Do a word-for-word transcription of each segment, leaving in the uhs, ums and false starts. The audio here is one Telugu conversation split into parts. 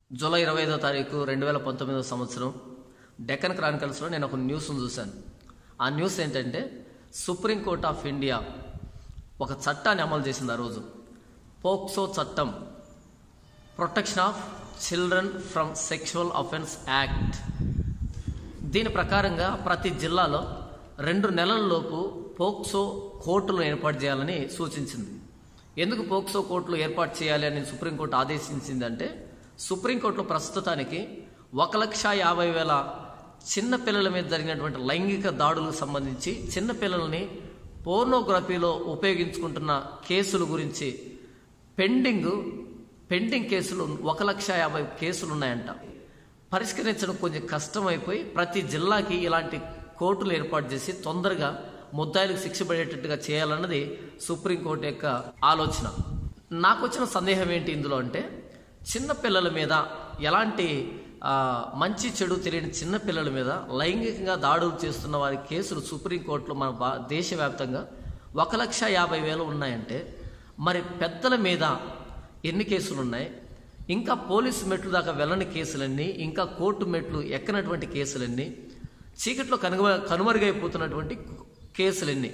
జూలై ఇరవై ఐదో తారీఖు రెండు వేల పంతొమ్మిదో సంవత్సరం డెక్కన్ క్రానికల్స్లో నేను ఒక న్యూస్ను చూశాను. ఆ న్యూస్ ఏంటంటే సుప్రీంకోర్టు ఆఫ్ ఇండియా ఒక చట్టాన్ని అమలు చేసింది. ఆ రోజు పోక్సో చట్టం, protection of children from sexual offence act. దీని ప్రకారంగా ప్రతి జిల్లాలో రెండు నెలల లోపు పోక్సో కోర్టులు ఏర్పాటు చేయాలని సూచించింది. ఎందుకు పోక్సో కోర్టులు ఏర్పాటు చేయాలి అని సుప్రీంకోర్టు ఆదేశించిందంటే, సుప్రీంకోర్టులో ప్రస్తుతానికి ఒక లక్ష యాభై వేల చిన్న పిల్లల మీద జరిగినటువంటి లైంగిక దాడులకు సంబంధించి చిన్నపిల్లల్ని పోర్నోగ్రఫీలో ఉపయోగించుకుంటున్న కేసుల గురించి పెండింగ్ పెండింగ్ కేసులు ఒక లక్ష యాభై కేసులు ఉన్నాయంట. పరిష్కరించడం కొంచెం కష్టమైపోయి ప్రతి జిల్లాకి ఇలాంటి కోర్టులు ఏర్పాటు చేసి తొందరగా ముద్దాయిలకు శిక్ష పడేటట్టుగా చేయాలన్నది సుప్రీంకోర్టు యొక్క ఆలోచన. నాకు వచ్చిన సందేహం ఏంటి ఇందులో అంటే, చిన్నపిల్లల మీద ఎలాంటి మంచి చెడు తెలియని చిన్నపిల్లల మీద లైంగికంగా దాడులు చేస్తున్న వారి కేసులు సుప్రీంకోర్టులో మన బా దేశవ్యాప్తంగా ఒక లక్ష యాభై వేలు ఉన్నాయంటే, మరి పెద్దల మీద ఎన్ని కేసులు ఉన్నాయి? ఇంకా పోలీసు మెట్లు దాకా వెళ్ళని కేసులన్నీ, ఇంకా కోర్టు మెట్లు ఎక్కనటువంటి కేసులన్నీ, చీకట్లో కనుగ కనుమరుగైపోతున్నటువంటి కేసులన్నీ.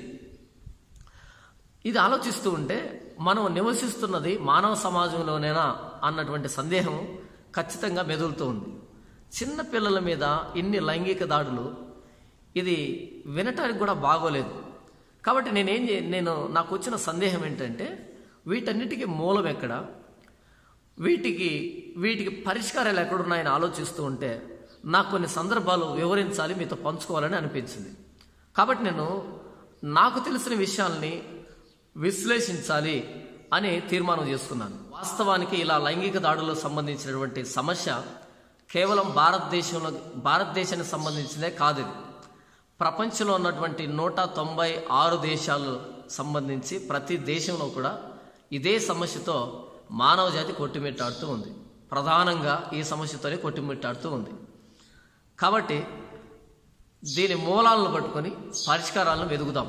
ఇది ఆలోచిస్తూ ఉంటే మనం నివసిస్తున్నది మానవ సమాజంలోనేనా అన్నటువంటి సందేహం ఖచ్చితంగా మెదులుతూ ఉంది. చిన్న పిల్లల మీద ఇన్ని లైంగిక దాడులు, ఇది వినటానికి కూడా బాగోలేదు. కాబట్టి నేనేం నేను నాకు వచ్చిన సందేహం ఏంటంటే, వీటన్నిటికీ మూలం ఎక్కడ, వీటికి వీటికి పరిష్కారాలు ఎక్కడున్నాయని ఆలోచిస్తూ ఉంటే నాకు కొన్ని సందర్భాలు వివరించాలి, మీతో పంచుకోవాలని అనిపించింది. కాబట్టి నేను నాకు తెలిసిన విషయాల్ని విశ్లేషించాలి అని తీర్మానం చేసుకున్నాను. వాస్తవానికి ఇలా లైంగిక దాడులకు సంబంధించినటువంటి సమస్య కేవలం భారతదేశంలో భారతదేశానికి సంబంధించిందే కాదు. ఇది ప్రపంచంలో ఉన్నటువంటి నూట తొంభై ఆరు దేశాలు సంబంధించి ప్రతి దేశంలో కూడా ఇదే సమస్యతో మానవ జాతి కొట్టుమిట్టాడుతూ ఉంది. ప్రధానంగా ఈ సమస్యతోనే కొట్టుమిట్టాడుతూ ఉంది. కాబట్టి దీని మూలాలను పట్టుకొని పరిష్కారాలను వెతుకుదాం.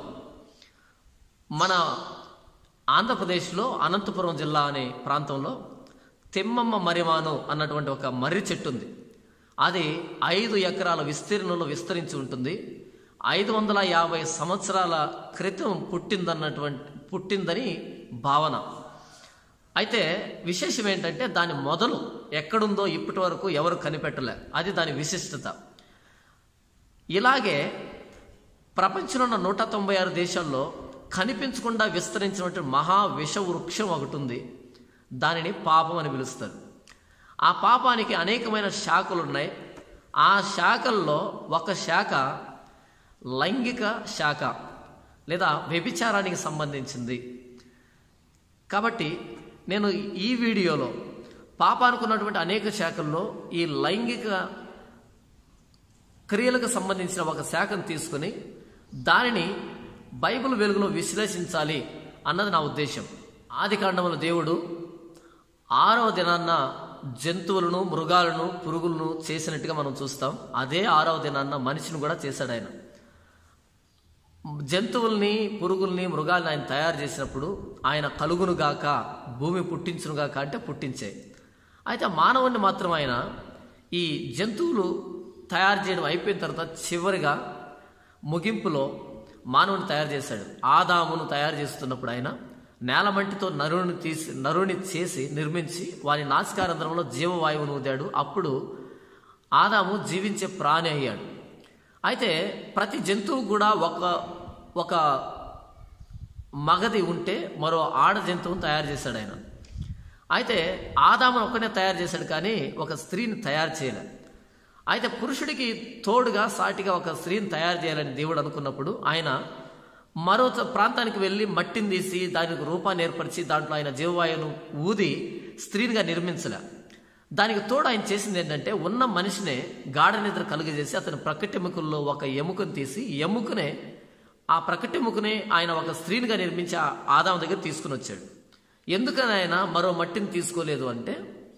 మన ఆంధ్రప్రదేశ్లో అనంతపురం జిల్లా అనే ప్రాంతంలో తిమ్మమ్మ మరిమాను అన్నటువంటి ఒక మర్రి చెట్టు ఉంది. అది ఐదు ఎకరాల విస్తీర్ణంలో విస్తరించి ఉంటుంది. ఐదు వందల యాభై సంవత్సరాల క్రితం పుట్టిందన్నటువంటి పుట్టిందని భావన. అయితే విశేషం ఏంటంటే, దాని మొదలు ఎక్కడుందో ఇప్పటి వరకు ఎవరు కనిపెట్టలే. అది దాని విశిష్టత. ఇలాగే ప్రపంచంలో ఉన్న నూట తొంభై ఆరు దేశాల్లో కనిపించకుండా విస్తరించినటువంటి మహా విష వృక్షం ఒకటి ఉంది. దానిని పాపం అని పిలుస్తారు. ఆ పాపానికి అనేకమైన శాఖలు ఉన్నాయి. ఆ శాఖల్లో ఒక శాఖ లైంగిక శాఖ లేదా వ్యభిచారానికి సంబంధించింది. కాబట్టి నేను ఈ వీడియోలో పాపానికి ఉన్నటువంటి అనేక శాఖల్లో ఈ లైంగిక క్రియలకు సంబంధించిన ఒక శాఖను తీసుకుని దానిని బైబిల్ వెలుగులో విశ్లేషించాలి అన్నది నా ఉద్దేశం. ఆది కాండములో దేవుడు ఆరవ దినాన్న జంతువులను, మృగాలను, పురుగులను చేసినట్టుగా మనం చూస్తాం. అదే ఆరవ దినాన్న మనిషిని కూడా చేశాడు ఆయన. జంతువుల్ని, పురుగుల్ని, మృగాల్ని ఆయన తయారు చేసినప్పుడు ఆయన కలుగునుగాక, భూమి పుట్టించునుగాక అంటే పుట్టించే. అయితే మానవుణ్ణి మాత్రం ఆయన ఈ జంతువులు తయారు చేయడం అయిపోయిన తర్వాత చివరిగా ముగింపులో మానవుని తయారు చేశాడు. ఆదామును తయారు చేస్తున్నప్పుడు ఆయన నేలమంటితో నరుని తీసి నరుని చేసి నిర్మించి వారి నాసికారంధ్రంలో జీవవాయువును ఊదాడు. అప్పుడు ఆదాము జీవించే ప్రాణి అయ్యాడు. అయితే ప్రతి జంతువు కూడా ఒక ఒక మగది ఉంటే మరో ఆడ జంతువును తయారు చేశాడు ఆయన. అయితే ఆదామును ఒక్కనే తయారు చేశాడు, కానీ ఒక స్త్రీని తయారు చేయలేదు. అయితే పురుషుడికి తోడుగా సాటిగా ఒక స్త్రీని తయారు చేయాలని దేవుడు అనుకున్నప్పుడు ఆయన మరో ప్రాంతానికి వెళ్ళి మట్టిని తీసి దానికి రూపాన్ని ఏర్పరిచి దాంట్లో ఆయన జీవవాయువును ఊది స్త్రీనిగా నిర్మించలే. దానికి తోడు ఆయన చేసింది ఏంటంటే, ఉన్న మనిషినే గాఢ నిద్ర కలుగజేసి అతని ప్రకటెముకల్లో ఒక ఎముకను తీసి ఎముకనే ఆ ప్రకటెముకనే ఆయన ఒక స్త్రీనిగా నిర్మించి ఆదాము దగ్గర తీసుకుని వచ్చాడు. ఎందుకని ఆయన మరో మట్టిని తీసుకోలేదు అంటే,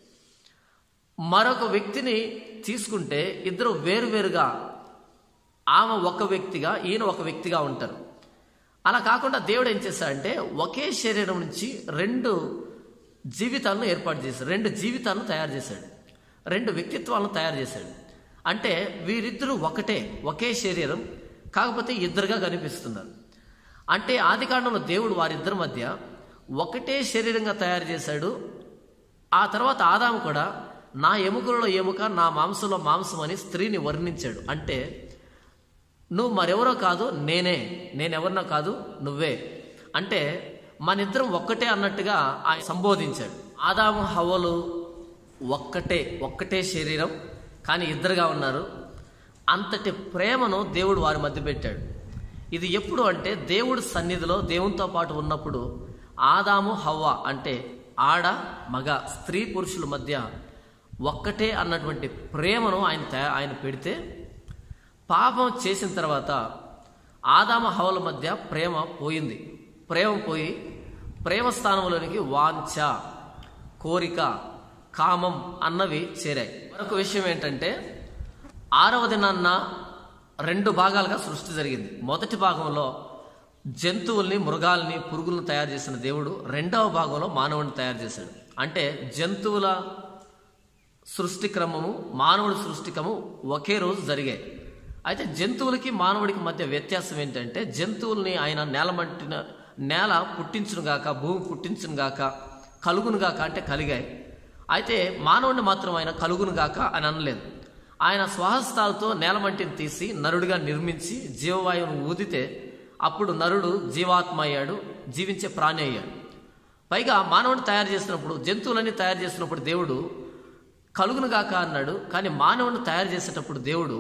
మరొక వ్యక్తిని తీసుకుంటే ఇద్దరు వేరువేరుగా, ఆమె ఒక వ్యక్తిగా ఈయన ఒక వ్యక్తిగా ఉంటారు. అలా కాకుండా దేవుడు ఏం చేశాడంటే, ఒకే శరీరం నుంచి రెండు జీవితాలను ఏర్పాటు చేశాడు, రెండు జీవితాలను తయారు చేశాడు. రెండు వ్యక్తిత్వాలను తయారు చేశాడు. అంటే వీరిద్దరూ ఒకటే, ఒకే శరీరం, కాకపోతే ఇద్దరుగా కనిపిస్తున్నారు. అంటే ఆదికాండంలో దేవుడు వారిద్దరి మధ్య ఒకటే శరీరంగా తయారు చేశాడు. ఆ తర్వాత ఆదాము కూడా నా ఎముకలలో ఎముక, నా మాంసంలో మాంసం అని స్త్రీని వర్ణించాడు. అంటే నువ్వు మరెవరో కాదు, నేనే, నేనెవరినో కాదు, నువ్వే. అంటే మనిద్దరం ఒక్కటే అన్నట్టుగా ఆయన సంబోధించాడు. ఆదాము హవ్వలు ఒక్కటే, ఒక్కటే శరీరం, కానీ ఇద్దరుగా ఉన్నారు. అంతటి ప్రేమను దేవుడు వారి మధ్య పెట్టాడు. ఇది ఎప్పుడు అంటే దేవుడి సన్నిధిలో దేవునితో పాటు ఉన్నప్పుడు ఆదాము హవ్వ అంటే ఆడ మగ, స్త్రీ పురుషుల మధ్య ఒక్కటే అన్నటువంటి ప్రేమను ఆయన ఆయన పెడితే, పాపం చేసిన తర్వాత ఆదాము హవ్వల మధ్య ప్రేమ పోయింది. ప్రేమ పోయి ప్రేమ స్థానంలోనికి వాంఛ, కోరిక, కామం అన్నవి చేరాయి. మరొక విషయం ఏంటంటే ఆరవ దినాన్న రెండు భాగాలుగా సృష్టి జరిగింది. మొదటి భాగంలో జంతువుల్ని, మృగాల్ని, పురుగులను తయారు చేసిన దేవుడు రెండవ భాగంలో మానవుడిని తయారు చేశాడు. అంటే జంతువుల సృష్టి క్రమము, మానవుడి సృష్టి క్రమము ఒకే రోజు జరిగాయి. అయితే జంతువులకి మానవుడికి మధ్య వ్యత్యాసం ఏంటంటే జంతువుల్ని ఆయన నేల మట్టిన నేల పుట్టించును గాక, భూమి పుట్టించును గాక, కలుగును గాక అంటే కలిగాయి. అయితే మానవుడిని మాత్రం ఆయన కలుగును గాక అని అనలేదు. ఆయన స్వహస్తాలతో నేలమంటిని తీసి నరుడిగా నిర్మించి జీవవాయువును ఊదితే అప్పుడు నరుడు జీవాత్మ అయ్యాడు, జీవించే ప్రాణి అయ్యాడు. పైగా మానవుడిని తయారు చేసినప్పుడు, జంతువులన్నీ తయారు చేసినప్పుడు దేవుడు కలుగును గాక అన్నాడు. కానీ మానవుడిని తయారు చేసేటప్పుడు దేవుడు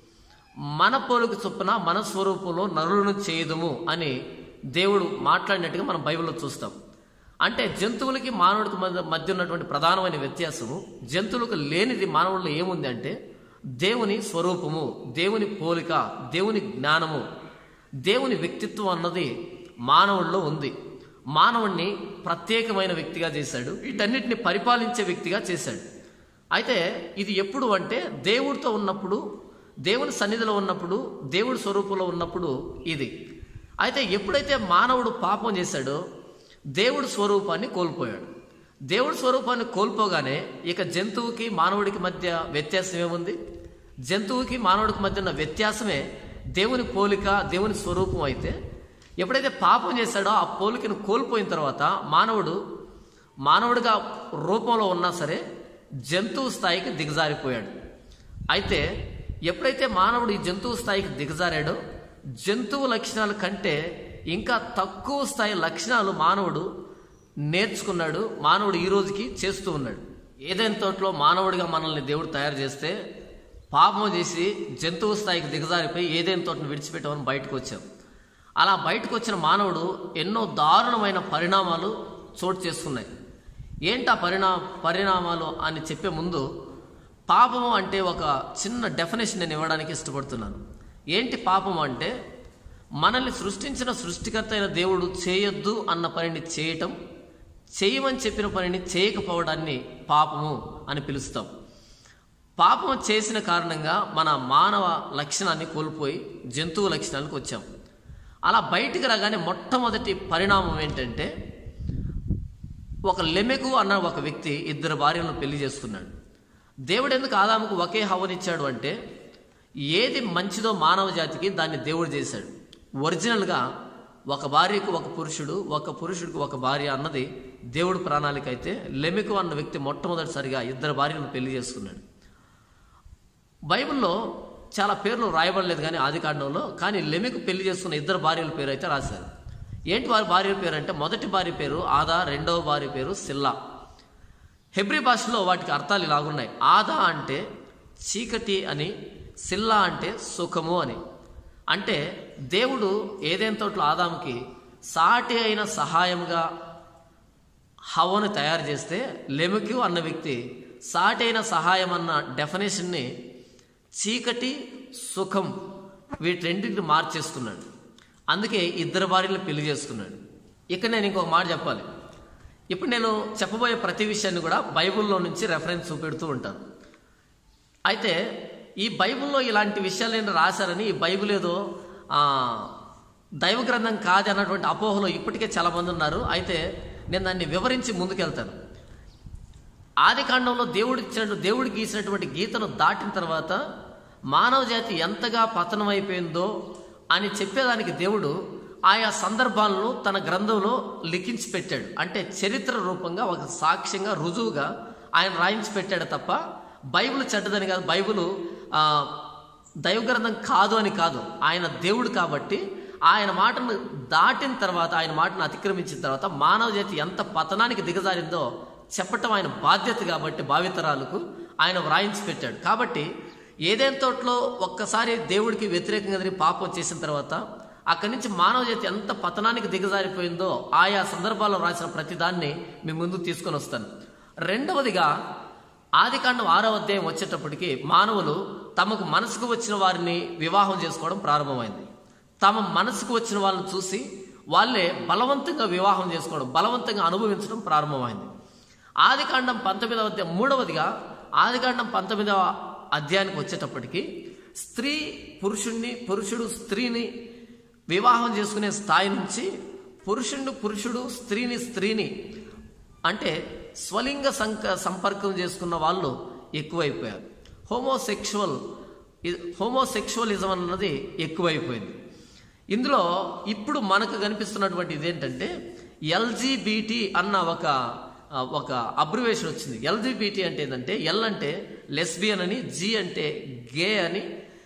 మన పోలిక చొప్పున మన స్వరూపంలో నరులను చేయదుము అని దేవుడు మాట్లాడినట్టుగా మనం బైబిల్లో చూస్తాం. అంటే జంతువులకి మానవుడికి మధ్య ఉన్నటువంటి ప్రధానమైన వ్యత్యాసము, జంతువులకు లేనిది మానవుల్లో ఏముంది అంటే దేవుని స్వరూపము, దేవుని పోలిక, దేవుని జ్ఞానము, దేవుని వ్యక్తిత్వం అన్నది మానవుల్లో ఉంది. మానవుణ్ణి ప్రత్యేకమైన వ్యక్తిగా చేశాడు, వీటన్నిటిని పరిపాలించే వ్యక్తిగా చేశాడు. అయితే ఇది ఎప్పుడు అంటే దేవుడితో ఉన్నప్పుడు, దేవుని సన్నిధిలో ఉన్నప్పుడు, దేవుడి స్వరూపంలో ఉన్నప్పుడు ఇది. అయితే ఎప్పుడైతే మానవుడు పాపం చేశాడో దేవుడి స్వరూపాన్ని కోల్పోయాడు. దేవుడి స్వరూపాన్ని కోల్పోగానే ఇక జంతువుకి మానవుడికి మధ్య వ్యత్యాసం ఏముంది? జంతువుకి మానవుడికి మధ్య ఉన్న వ్యత్యాసమే దేవుని పోలిక, దేవుని స్వరూపం. అయితే ఎప్పుడైతే పాపం చేశాడో ఆ పోలికను కోల్పోయిన తర్వాత మానవుడు మానవుడిగా రూపంలో ఉన్నా సరే జంతువు స్థాయికి దిగజారిపోయాడు. అయితే ఎప్పుడైతే మానవుడు ఈ జంతువు స్థాయికి దిగజారాడో జంతువు లక్షణాల కంటే ఇంకా తక్కువ స్థాయి లక్షణాలు మానవుడు నేర్చుకున్నాడు, మానవుడు ఈ రోజుకి చేస్తూ ఉన్నాడు. ఏదైనా తోటలో మానవుడిగా మనల్ని దేవుడు తయారు చేస్తే పాపం చేసి జంతువు స్థాయికి దిగజారిపోయి ఏదైనా తోటను విడిచిపెట్టామని బయటకు వచ్చాం. అలా బయటకు వచ్చిన మానవుడు ఎన్నో దారుణమైన పరిణామాలు చోటు చేసుకున్నాయి. ఏంటి ఆ పరిణా పరిణామాలు అని చెప్పే ముందు పాపము అంటే ఒక చిన్న డెఫినేషన్ నేను ఇవ్వడానికి ఇష్టపడుతున్నాను. ఏంటి పాపము అంటే మనల్ని సృష్టించిన సృష్టికర్త అయిన దేవుడు చేయొద్దు అన్న పనిని చేయటం, చేయమని చెప్పిన పనిని చేయకపోవడాన్ని పాపము అని పిలుస్తాం. పాపం చేసిన కారణంగా మన మానవ లక్షణాన్ని కోల్పోయి జంతువు లక్షణాలకు వచ్చాం. అలా బయటికి రాగానే మొట్టమొదటి పరిణామం ఏంటంటే ఒక లెమెకు అన్న ఒక వ్యక్తి ఇద్దరు భార్యలను పెళ్లి చేసుకున్నాడు. దేవుడు ఎందుకు ఆదాముకు ఒకే హవ్వనిచ్చాడు అంటే ఏది మంచిదో మానవ జాతికి దాన్ని దేవుడు చేశాడు. ఒరిజినల్గా ఒక భార్యకు ఒక పురుషుడు, ఒక పురుషుడికి ఒక భార్య అన్నది దేవుడు ప్రణాళిక. అయితే లెమెకు అన్న వ్యక్తి మొట్టమొదటిసారిగా ఇద్దరు భార్యలను పెళ్లి చేసుకున్నాడు. బైబిల్లో చాలా పేర్లు రాయబడలేదు కానీ ఆది కాండంలో, కానీ లెమెకు పెళ్లి చేసుకున్న ఇద్దరు భార్యల పేరు అయితే రాశారు. ఏంటి వారి భార్య పేరు అంటే మొదటి భార్య పేరు ఆదా, రెండవ భార్య పేరు సిల్లా. హెబ్రీ భాషలో వాటికి అర్థాలు ఇలాగున్నాయి. ఆదా అంటే చీకటి అని, సిల్లా అంటే సుఖము అని. అంటే దేవుడు ఏదైనా తోటలో ఆదాముకి సాటి అయిన సహాయంగా హవ్వను తయారు చేస్తే లెమెకు అన్న వ్యక్తి సాటి అయిన సహాయం అన్న డెఫినేషన్ని చీకటి, సుఖం వీటి రెండింటిని మార్చేస్తున్నాడు. అందుకే ఇద్దరు భార్యలు పెళ్లి చేసుకున్నాడు. ఇక్కడ నేను ఇంకొక మాట చెప్పాలి. ఇప్పుడు నేను చెప్పబోయే ప్రతి విషయాన్ని కూడా బైబిల్లో నుంచి రెఫరెన్స్ చూపెడుతూ ఉంటాను. అయితే ఈ బైబిల్లో ఇలాంటి విషయాలు నేను రాశారని, ఈ బైబిల్ ఏదో దైవ గ్రంథం కాదు అన్నటువంటి అపోహలో ఇప్పటికే చాలామంది ఉన్నారు. అయితే నేను దాన్ని వివరించి ముందుకెళ్తాను. ఆది కాండంలో దేవుడు ఇచ్చిన దేవుడు గీసినటువంటి గీతను దాటిన తర్వాత మానవ జాతి ఎంతగా పతనమైపోయిందో అని చెప్పేదానికి దేవుడు ఆయా సందర్భాలను తన గ్రంథంలో లిఖించి పెట్టాడు. అంటే చరిత్ర రూపంగా ఒక సాక్ష్యంగా రుజువుగా ఆయన రాయించి పెట్టాడు తప్ప బైబిల్ చెడ్డదని కాదు, బైబిల్ దైవ గ్రంథం కాదు అని కాదు. ఆయన దేవుడు కాబట్టి ఆయన మాటను దాటిన తర్వాత, ఆయన మాటను అతిక్రమించిన తర్వాత మానవ జాతి ఎంత పతనానికి దిగజారిందో చెప్పటం ఆయన బాధ్యత కాబట్టి భావితరాలకు ఆయన వ్రాయించి పెట్టాడు. కాబట్టి ఏదైనా తోటలో ఒక్కసారి దేవుడికి వ్యతిరేకంగా తిరిగి పాపం చేసిన తర్వాత అక్కడి నుంచి మానవ జాతి ఎంత పతనానికి దిగజారిపోయిందో ఆయా సందర్భాల్లో రాసిన ప్రతిదాన్ని మీ ముందుకు తీసుకొని వస్తాను. రెండవదిగా ఆదికాండం ఆరవ అధ్యాయం వచ్చేటప్పటికి మానవులు తమకు మనసుకు వచ్చిన వారిని వివాహం చేసుకోవడం ప్రారంభమైంది. తమ మనసుకు వచ్చిన వాళ్ళని చూసి వాళ్ళే బలవంతంగా వివాహం చేసుకోవడం, బలవంతంగా అనుభవించడం ప్రారంభమైంది. ఆదికాండం పంతొమ్మిదవ అధ్యాయం మూడవదిగా ఆదికాండం పంతొమ్మిదవ అధ్యాయానికి వచ్చేటప్పటికి స్త్రీ పురుషుణ్ణి, పురుషుడు స్త్రీని వివాహం చేసుకునే స్థాయి నుంచి పురుషుడు పురుషుడు స్త్రీని స్త్రీని అంటే స్వలింగ సంక సంపర్కం చేసుకున్న వాళ్ళు ఎక్కువైపోయారు. హోమోసెక్షువల్ హోమోసెక్షువలిజం అన్నది ఎక్కువైపోయింది. ఇందులో ఇప్పుడు మనకు కనిపిస్తున్నటువంటి ఇదేంటంటే ఎల్జీబీటీ అన్న ఒక ఒక అబ్రివేషన్ వచ్చింది. ఎల్జీబీటీ అంటే ఏంటంటే ఎల్ అంటే లెస్బియన్ అని, జీ అంటే గే అని,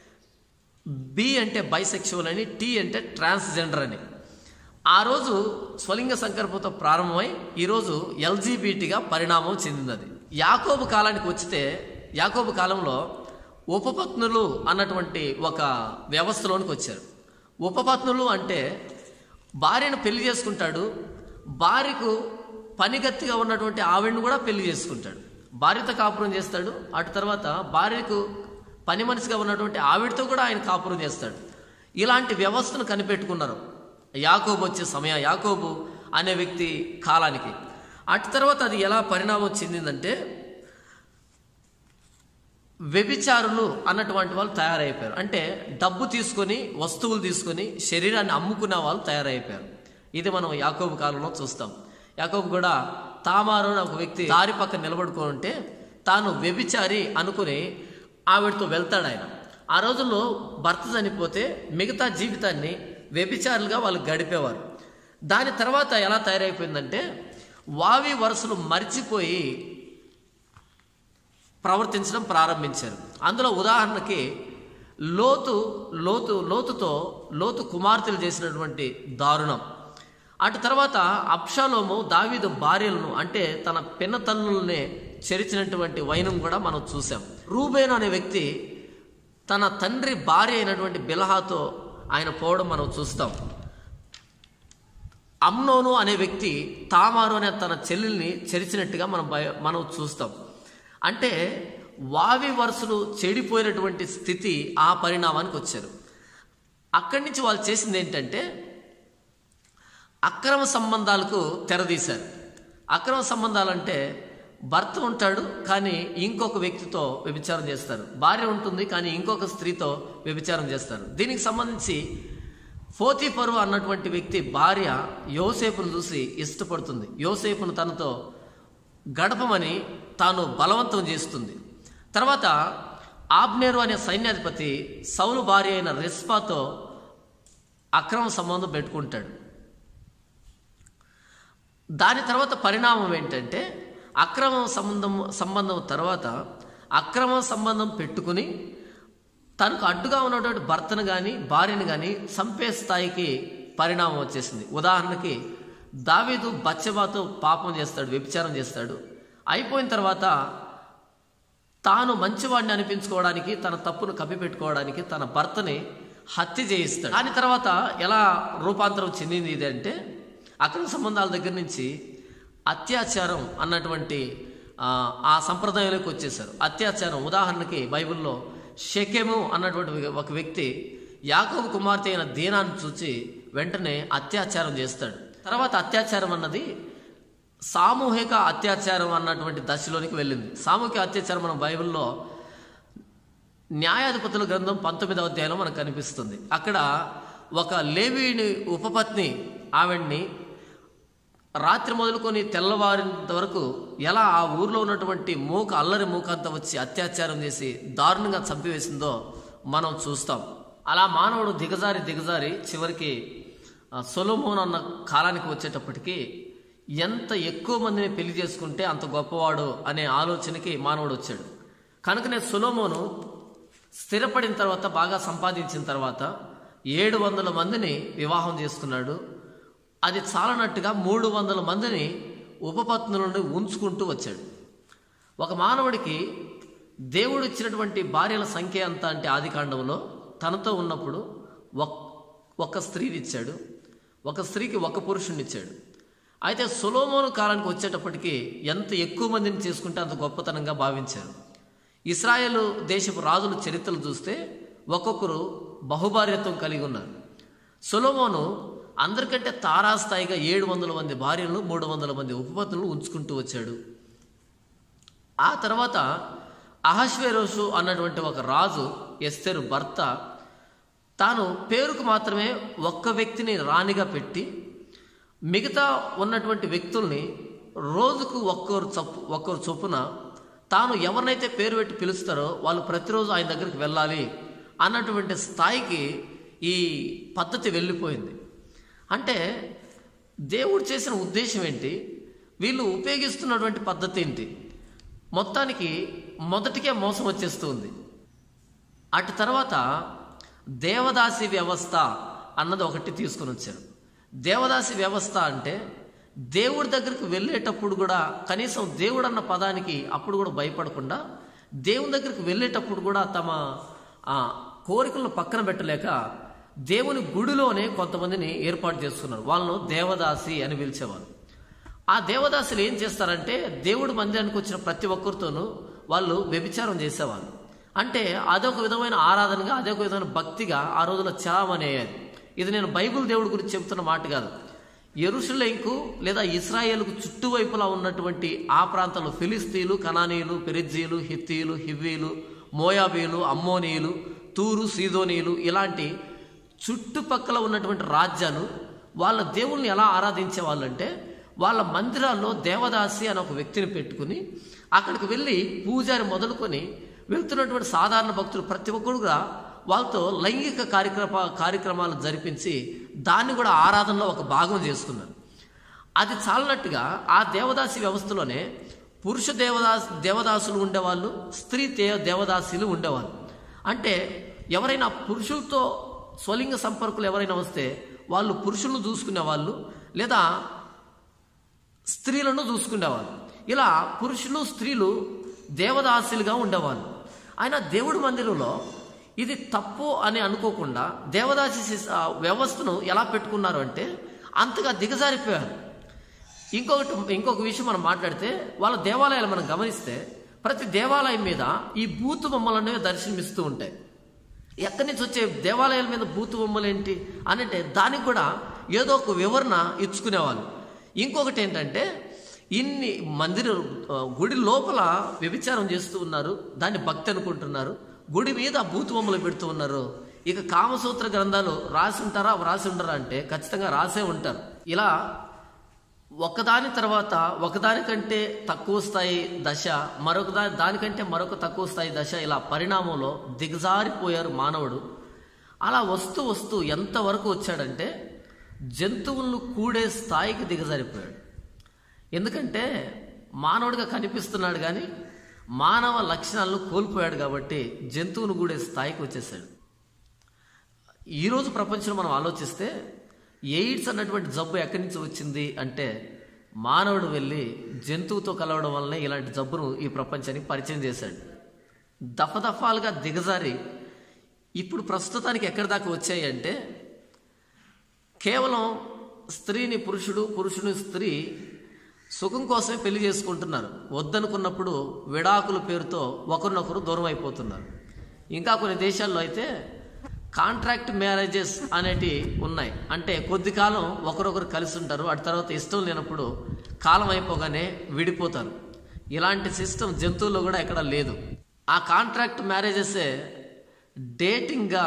బి అంటే బైసెక్షువల్ అని, టీ అంటే ట్రాన్స్జెండర్ అని. ఆ రోజు స్వలింగ సంకల్పంతో ప్రారంభమై ఈరోజు ఎల్జీబీటీగా పరిణామం చెందింది. యాకోబు కాలానికి వచ్చితే యాకోబు కాలంలో ఉపపత్నులు అన్నటువంటి ఒక వ్యవస్థలోనికి వచ్చారు. ఉపపత్నులు అంటే భార్యను పెళ్లి చేసుకుంటాడు, భార్యకు పనిగత్తిగా ఉన్నటువంటి ఆవిడను కూడా పెళ్లి చేసుకుంటాడు, భార్యతో కాపురం చేస్తాడు. అటు తర్వాత భార్యకు పని మనిషిగా ఉన్నటువంటి ఆవిడతో కూడా ఆయన కాపురం చేస్తాడు. ఇలాంటి వ్యవస్థను కనిపెట్టుకున్నారు యాకోబు వచ్చే సమయం, యాకోబు అనే వ్యక్తి కాలానికి. అటు తర్వాత అది ఎలా పరిణామం చెందిందంటే వ్యభిచారులు అన్నటువంటి వాళ్ళు తయారైపోయారు. అంటే డబ్బు తీసుకొని, వస్తువులు తీసుకొని శరీరాన్ని అమ్ముకునే వాళ్ళు తయారైపోయారు. ఇది మనం యాకోబు కాలంలో చూస్తాం. యాకోబు కూడా తామారు అనే ఒక వ్యక్తి దారి పక్కన నిలబడుకొని ఉంటే తాను వ్యభిచారి అనుకుని ఆవిడతో వెళ్తాడు ఆయన. ఆ రోజుల్లో భర్త చనిపోతే మిగతా జీవితాన్ని వ్యభిచారులుగా వాళ్ళు గడిపేవారు. దాని తర్వాత ఎలా తయారైపోయిందంటే వావి వరుసలు మర్చిపోయి ప్రవర్తించడం ప్రారంభించారు. అందులో ఉదాహరణకి లోతు లోతు లోతుతో లోతు కుమార్తెలు చేసినటువంటి దారుణం. అటు తర్వాత అబ్షాలోము దావీదు భార్యలను అంటే తన పిన్న తల్లులనే చెరిచినటువంటి వైనం కూడా మనం చూసాం. రూబేను అనే వ్యక్తి తన తండ్రి భార్య అయినటువంటి బిలహాతో ఆయన పోవడం మనం చూస్తాం. అమ్నోను అనే వ్యక్తి తామారు అనే తన చెల్లెల్ని చెరిచినట్టుగా మనం మనం చూస్తాం. అంటే వావి వరుసలు చెడిపోయినటువంటి స్థితి ఆ పరిణామానికి వచ్చారు. అక్కడి నుంచి వాళ్ళు చేసింది ఏంటంటే అక్రమ సంబంధాలకు తెరదీశారు. అక్రమ సంబంధాలంటే భర్త ఉంటాడు కానీ ఇంకొక వ్యక్తితో వ్యభిచారం చేస్తారు, భార్య ఉంటుంది కానీ ఇంకొక స్త్రీతో వ్యభిచారం చేస్తారు. దీనికి సంబంధించి పోతీఫరు అన్నటువంటి వ్యక్తి భార్య యోసేపును చూసి ఇష్టపడుతుంది. యోసేపును తనతో గడపమని తాను బలవంతం చేస్తుంది. తర్వాత ఆబ్నేరు అనే సైన్యాధిపతి సౌలు భార్య అయిన రిస్పాతో అక్రమ సంబంధం పెట్టుకుంటాడు. దాని తర్వాత పరిణామం ఏంటంటే అక్రమ సంబంధం సంబంధం తర్వాత అక్రమ సంబంధం పెట్టుకుని తనకు అడ్డుగా ఉన్నటువంటి భర్తను కానీ భార్యను కానీ చంపే స్థాయికి పరిణామం వచ్చేసింది. ఉదాహరణకి దావీదు బత్షెబాతో పాపం చేస్తాడు, వ్యభిచారం చేస్తాడు. అయిపోయిన తర్వాత తాను మంచివాడిని అనిపించుకోవడానికి, తన తప్పును కప్పిపెట్టుకోవడానికి తన భర్తని హత్య చేయిస్తాడు. దాని తర్వాత ఎలా రూపాంతరం చెందింది ఇది అంటే అక్రమ సంబంధాల దగ్గర నుంచి అత్యాచారం అన్నటువంటి ఆ సంప్రదాయంలోకి వచ్చేసారు. అత్యాచారం ఉదాహరణకి బైబిల్లో షెకెము అన్నటువంటి ఒక వ్యక్తి యాకోబు కుమార్తె అయిన దీనాన్ని చూసి వెంటనే అత్యాచారం చేస్తాడు. తర్వాత అత్యాచారం అన్నది సామూహిక అత్యాచారం అన్నటువంటి దశలోనికి వెళ్ళింది. సామూహిక అత్యాచారం మన బైబిల్లో న్యాయాధిపతుల గ్రంథం పంతొమ్మిదవ అధ్యాయంలో మనకు కనిపిస్తుంది. అక్కడ ఒక లేవీని ఉపపత్ని ఆవిడ్ని రాత్రి మొదలుకొని తెల్లవారినంత వరకు ఎలా ఆ ఊర్లో ఉన్నటువంటి మూక అల్లరి మూక అంతా వచ్చి అత్యాచారం చేసి దారుణంగా చంపివేసిందో మనం చూస్తాం. అలా మానవుడు దిగజారి దిగజారి చివరికి సొలొమోను అన్న కాలానికి వచ్చేటప్పటికి ఎంత ఎక్కువ మందిని పెళ్లి చేసుకుంటే అంత గొప్పవాడు అనే ఆలోచనకి మానవుడు వచ్చాడు. కనుకనే సొలొమోను స్థిరపడిన తర్వాత, బాగా సంపాదించిన తర్వాత ఏడు వందల మందిని వివాహం చేసుకున్నాడు. అది చాలనట్టుగా మూడు వందల మందిని ఉపపత్నులను ఉంచుకుంటూ వచ్చాడు. ఒక మానవుడికి దేవుడు ఇచ్చినటువంటి భార్యల సంఖ్య ఎంత అంటే ఆది కాండంలో తనతో ఉన్నప్పుడు ఒక స్త్రీని ఇచ్చాడు, ఒక స్త్రీకి ఒక పురుషుని ఇచ్చాడు. అయితే సొలొమోను కాలానికి వచ్చేటప్పటికి ఎంత ఎక్కువ మందిని చేసుకుంటే అంత గొప్పతనంగా భావించారు. ఇశ్రాయేలు దేశపు రాజుల చరిత్రలు చూస్తే ఒక్కొక్కరు బహుభార్యత్వం కలిగి ఉన్నారు. సొలొమోను అందరికంటే తారాస్థాయిగా ఏడు వందల మంది భార్యలను, మూడు వందల మంది ఉపపత్నులను ఉంచుకుంటూ వచ్చాడు. ఆ తర్వాత అహష్వేరోషు అన్నటువంటి ఒక రాజు, ఎస్తేరు భర్త, తాను పేరుకు మాత్రమే ఒక్క వ్యక్తిని రాణిగా పెట్టి మిగతా ఉన్నటువంటి వ్యక్తుల్ని రోజుకు ఒక్కరు చప్పు ఒక్కరు చొప్పున తాను ఎవరినైతే పేరు పెట్టి పిలుస్తారో వాళ్ళు ప్రతిరోజు ఆయన దగ్గరికి వెళ్ళాలి అన్నటువంటి స్థాయికి ఈ పద్ధతి వెళ్ళిపోయింది. అంటే దేవుడు చేసిన ఉద్దేశం ఏంటి, వీళ్ళు ఉపయోగిస్తున్నటువంటి పద్ధతి ఏంటి, మొత్తానికి మొదటికే మోసం వచ్చేస్తుంది. అటు తర్వాత దేవదాసి వ్యవస్థ అన్నది ఒకటి తీసుకుని వచ్చారు. దేవదాసి వ్యవస్థ అంటే దేవుడి దగ్గరికి వెళ్ళేటప్పుడు కూడా కనీసం దేవుడు అన్న పదానికి అప్పుడు కూడా భయపడకుండా దేవుని దగ్గరికి వెళ్ళేటప్పుడు కూడా తమ కోరికలను పక్కన పెట్టలేక దేవుని గుడిలోనే కొంతమందిని ఏర్పాటు చేసుకున్నారు. వాళ్ళను దేవదాసి అని పిలిచేవారు. ఆ దేవదాసులు ఏం చేస్తారంటే దేవుడి మందిరానికి వచ్చిన ప్రతి ఒక్కరితోనూ వాళ్ళు వ్యభిచారం చేసేవాళ్ళు. అంటే అదొక విధమైన ఆరాధనగా, అదొక విధమైన భక్తిగా ఆ రోజుల్లో చలామణి అయ్యేది. ఇది నేను బైబిల్ దేవుడి గురించి చెబుతున్న మాట కాదు. యెరూషలేముకు లేదా ఇశ్రాయేలుకు చుట్టువైపులా ఉన్నటువంటి ఆ ప్రాంతంలో ఫిలిస్తీయులు, కనానీయులు, పెరిజ్జీలు, హిత్తీయులు, హివ్వీలు, మోయాబీలు, అమ్మోనీయులు, తూరు, సీదోనీయులు ఇలాంటి చుట్టుపక్కల ఉన్నటువంటి రాజ్యాలు వాళ్ళ దేవుల్ని ఎలా ఆరాధించే వాళ్ళంటే వాళ్ళ మందిరాల్లో దేవదాసి అని ఒక వ్యక్తిని పెట్టుకుని అక్కడికి వెళ్ళి పూజారి మొదలుకొని వెళ్తున్నటువంటి సాధారణ భక్తులు ప్రతి ఒక్కరు కూడా వాళ్ళతో లైంగిక కార్యక్రమ కార్యక్రమాలు జరిపించి దాన్ని కూడా ఆరాధనలో ఒక భాగం చేసుకున్నారు. అది చాలనట్టుగా ఆ దేవదాసి వ్యవస్థలోనే పురుష దేవదాస్ దేవదాసులు ఉండేవాళ్ళు, స్త్రీ దేవదాసులు ఉండేవాళ్ళు. అంటే ఎవరైనా పురుషులతో స్వలింగ సంపర్కులు ఎవరైనా వస్తే వాళ్ళు పురుషులను చూసుకునేవాళ్ళు లేదా స్త్రీలను చూసుకునేవాళ్ళు. ఇలా పురుషులు స్త్రీలు దేవదాసులుగా ఉండేవాళ్ళు. ఆయన దేవుడి మందిరంలో ఇది తప్పు అని అనుకోకుండా దేవదాసి వ్యవస్థను ఎలా పెట్టుకున్నారు అంటే అంతగా దిగజారిపోయారు. ఇంకొకటి ఇంకొక విషయం మనం మాట్లాడితే వాళ్ళ దేవాలయాలు మనం గమనిస్తే ప్రతి దేవాలయం మీద ఈ బూతు బొమ్మలు అనేవి దర్శనమిస్తూ ఉంటాయి. ఎక్కడి నుంచి వచ్చే దేవాలయాల మీద బూతు బొమ్మలు ఏంటి అని అంటే దానికి కూడా ఏదో ఒక వివరణ ఇచ్చుకునేవాళ్ళు. ఇంకొకటి ఏంటంటే ఇన్ని మందిర గుడి లోపల వ్యభిచారం చేస్తూ ఉన్నారు, దాన్ని భక్తి అనుకుంటున్నారు, గుడి మీద బూతు బొమ్మలు పెడుతూ ఉన్నారు. ఇక కామసూత్ర గ్రంథాలు రాసి ఉంటారా రాసి ఉండరా అంటే ఖచ్చితంగా రాసే ఉంటారు. ఇలా ఒకదాని తర్వాత ఒకదానికంటే తక్కువ స్థాయి దశ, మరొక దాని దానికంటే మరొక తక్కువ స్థాయి దశ, ఇలా పరిణామంలో దిగజారిపోయారు మానవుడు. అలా వస్తూ వస్తూ ఎంతవరకు వచ్చాడంటే జంతువులను కూడే స్థాయికి దిగజారిపోయాడు. ఎందుకంటే మానవుడిగా కనిపిస్తున్నాడు కానీ మానవ లక్షణాలను కోల్పోయాడు కాబట్టి జంతువును కూడే స్థాయికి వచ్చేసాడు. ఈరోజు ప్రపంచంలో మనం ఆలోచిస్తే ఎయిడ్స్ అన్నటువంటి జబ్బు ఎక్కడి నుంచి వచ్చింది అంటే మానవుడు వెళ్ళి జంతువుతో కలవడం వల్లనే ఇలాంటి జబ్బును ఈ ప్రపంచానికి పరిచయం చేశాడు. దఫదఫాలుగా దిగజారి ఇప్పుడు ప్రస్తుతానికి ఎక్కడి దాకా వచ్చాయి అంటే కేవలం స్త్రీని పురుషుడు, పురుషుని స్త్రీ సుఖం కోసమే పెళ్లి చేసుకుంటున్నారు. వద్దనుకున్నప్పుడు విడాకుల పేరుతో ఒకరినొకరు దూరం అయిపోతున్నారు. ఇంకా కొన్ని దేశాల్లో అయితే కాంట్రాక్ట్ మ్యారేజెస్ అనేటివి ఉన్నాయి. అంటే కొద్ది కాలం ఒకరొకరు కలిసి ఉంటారు, అటు తర్వాత ఇష్టం లేనప్పుడు కాలం అయిపోగానే విడిపోతారు. ఇలాంటి సిస్టమ్ జంతువుల్లో కూడా ఎక్కడ లేదు. ఆ కాంట్రాక్ట్ మ్యారేజెసే డేటింగ్గా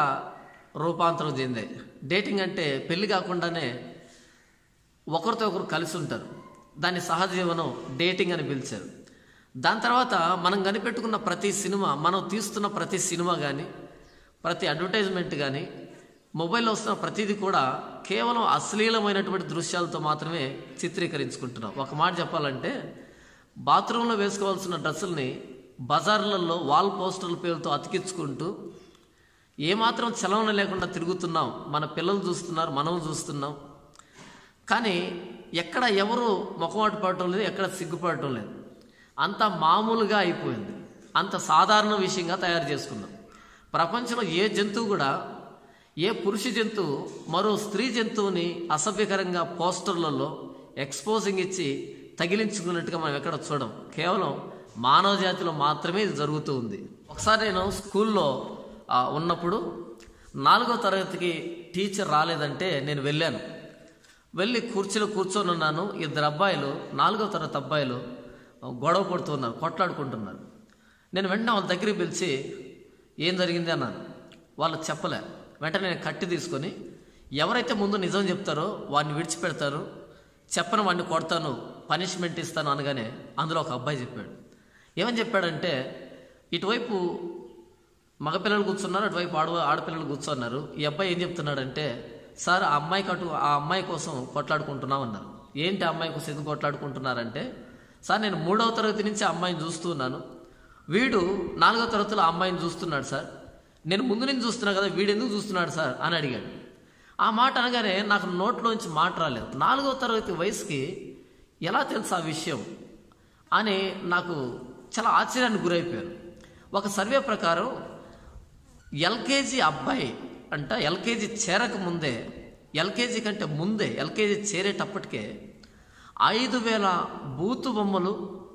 రూపాంతరం చెందాయి. డేటింగ్ అంటే పెళ్లి కాకుండానే ఒకరితో ఒకరు కలిసి ఉంటారు. దాని సహజీవనం డేటింగ్ అని పిలిచారు. దాని తర్వాత మనం కనిపెట్టుకున్న ప్రతి సినిమా, మనం తీస్తున్న ప్రతి సినిమా కానీ, ప్రతి అడ్వర్టైజ్మెంట్ కానీ, మొబైల్లో వస్తున్న ప్రతిదీ కూడా కేవలం అశ్లీలమైనటువంటి దృశ్యాలతో మాత్రమే చిత్రీకరించుకుంటున్నాం. ఒక మాట చెప్పాలంటే, బాత్రూంలో వేసుకోవాల్సిన డ్రెస్సుల్ని బజార్లలో వాల్ పోస్టర్ల పేరుతో అతికించుకుంటూ ఏమాత్రం చలవన లేకుండా తిరుగుతున్నాం. మన పిల్లలు చూస్తున్నారు, మనం చూస్తున్నాం. కానీ ఎక్కడ ఎవరు మొఖమాట పడటం లేదు, ఎక్కడ సిగ్గుపడటం లేదు. అంత మామూలుగా అయిపోయింది, అంత సాధారణ విషయంగా తయారు చేసుకున్నాం. ప్రపంచంలో ఏ జంతువు కూడా, ఏ పురుష జంతువు మరో స్త్రీ జంతువుని అసభ్యకరంగా పోస్టర్లలో ఎక్స్పోజింగ్ ఇచ్చి తగిలించుకున్నట్టుగా మనం ఎక్కడ చూడం. కేవలం మానవ జాతిలో మాత్రమే ఇది జరుగుతూ ఉంది. ఒకసారి నేను స్కూల్లో ఉన్నప్పుడు నాలుగో తరగతికి టీచర్ రాలేదంటే నేను వెళ్ళాను. వెళ్ళి కుర్చీలో కూర్చొని ఉన్నాను. ఇద్దరు అబ్బాయిలు, నాలుగో తరగతి అబ్బాయిలు గొడవ పడుతున్నారు, కొట్లాడుకుంటున్నారు. నేను వెంటనే వాళ్ళ దగ్గరికి పిలిచి ఏం జరిగింది అన్నాను. వాళ్ళు చెప్పలే. వెంటనే నేను కట్టి తీసుకొని ఎవరైతే ముందు నిజం చెప్తారో వాడిని విడిచిపెడతారు, చెప్పని వాడిని కొడతాను, పనిష్మెంట్ ఇస్తాను అనగానే అందులో ఒక అబ్బాయి చెప్పాడు. ఏమని చెప్పాడంటే, ఇటువైపు మగపిల్లలు కూర్చున్నారు, అటువైపు ఆడ ఆడపిల్లలు కూర్చున్నారు. ఈ అబ్బాయి ఏం చెప్తున్నాడంటే, సార్ ఆ అమ్మాయికి అటు ఆ అమ్మాయి కోసం కొట్లాడుకుంటున్నాం అన్నారు. ఏంటి ఆ అమ్మాయి కోసం ఎందుకు కొట్లాడుకుంటున్నారంటే, సార్ నేను మూడవ తరగతి నుంచి ఆ అమ్మాయిని చూస్తున్నాను, వీడు నాలుగవ తరగతిలో ఆ అమ్మాయిని చూస్తున్నాడు సార్, నేను ముందు నుంచి చూస్తున్నా కదా, వీడు ఎందుకు చూస్తున్నాడు సార్ అని అడిగాడు. ఆ మాట అనగానే నాకు నోట్లోంచి మాట రాలేదు. నాలుగవ తరగతి వయసుకి ఎలా తెలుసు ఆ విషయం అని నాకు చాలా ఆశ్చర్యానికి గురైపోయాను. ఒక సర్వే ప్రకారం ఎల్కేజీ అబ్బాయి అంట ఎల్కేజీ చేరక ముందే, ఎల్కేజీ కంటే ముందే, ఎల్కేజీ చేరేటప్పటికే ఐదు వేల బూతు బొమ్మలు,